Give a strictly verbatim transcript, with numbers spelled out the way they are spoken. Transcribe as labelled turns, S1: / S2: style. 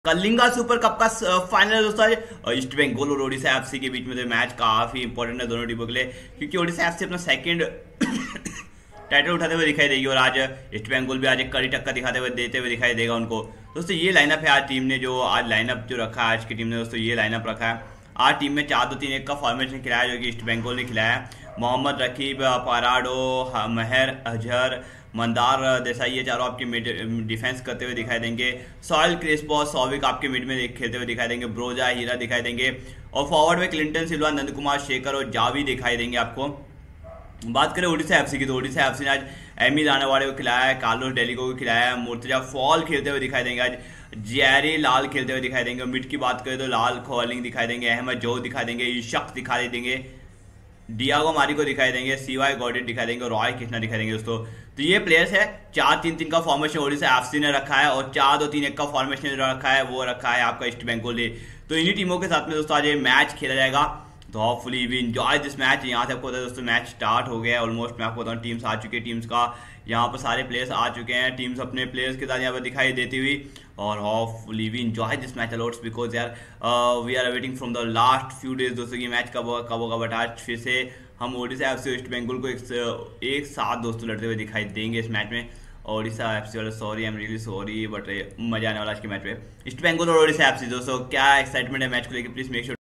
S1: Kalinga super cup का final है दोस्तों आज ईस्ट बंगाल और ओडिशा एफसी के बीच में। तो मैच काफी इंपॉर्टेंट है दोनों टीमों के लिए, क्योंकि ओडिशा एफसी अपना सेकंड टाइटल उठाते हुए दिखाई देगी और आज ईस्ट बंगाल भी आज एक कड़ी टक्कर दिखाते हुए देते हुए दिखाई देगा उनको। दोस्तों ये लाइनअप है आज टीम ने, जो आज लाइनअप जो रखा है आज की टीम ने दोस्तों ये लाइनअप रखा है। आज टीम में चार दो तीन एक का फॉर्मेशन खिलाया जो कि ईस्ट बंगाल ने खिलाया है। मोहम्मद रकीब, पराडो, महर अजहर, मंदार देसाई, ये चारों आपके मिड डिफेंस करते हुए दिखाई देंगे। सॉयल क्रिस्पो, सौविक आपके मिड में खेलते हुए दिखाई देंगे। ब्रोजा, हीरा दिखाई देंगे और फॉरवर्ड में क्लिंटन सिल्वा, नंद कुमार शेखर और जावी दिखाई देंगे आपको। बात करें ओडिशा एफसी की, तो ओडिशा एफसी ने आज एमी रानावाड़े को खिलाया है, कार्लोस डेलिको को खिलाया है, मुर्तजा फॉल खेलते हुए दिखाई देंगे, आज जैरी लाल खेलते हुए दिखाई देंगे। मिड की बात करें तो लाल खोलिंग दिखाई देंगे, अहमद जो दिखाई देंगे, इशक दिखाई देंगे, डियागो मारी को दिखाई देंगे, सीवाई गॉडेट दिखाई देंगे और रॉय कृष्णा दिखाई देंगे दोस्तों। तो ये प्लेयर्स है। चार तीन तीन का फॉर्मेशन ओडिशा एफसी ने रखा है और चार दो तीन एक का फॉर्मेशन रखा है वो रखा है आपका ईस्ट बंगाल ने। तो इन्हीं टीमों के साथ में दोस्तों आज ये मैच खेला जाएगा। तो hopefully we enjoy this match. यहाँ से आपको पता है दोस्तों मैच स्टार्ट हो गया है ऑलमोस्ट। मैं आपको बताऊँ टीम्स आ चुकी है, टीम्स का यहाँ पर सारे प्लेयर्स आ चुके हैं, टीम्स अपने प्लेयर्स के साथ यहाँ पर दिखाई देती हुई। और hopefully we enjoy this match a lots because यार we are waiting from the last few days दोस्तों की मैच कब होगा कब होगा। बट आज फिर से हम ओडिशा एफसी ईस्ट बंगाल को एक, एक साथ दोस्तों लड़ते हुए दिखाई देंगे इस मैच में। ओडिशा एफसी वाले sorry, I am really sorry, but मजा आने वाला आज के मैच में ईस्ट बंगाल और ओडिशा एफसी। दोस्तों क्या एक्साइटमेंट है मैच को लेकर, प्लीज मेक श्योर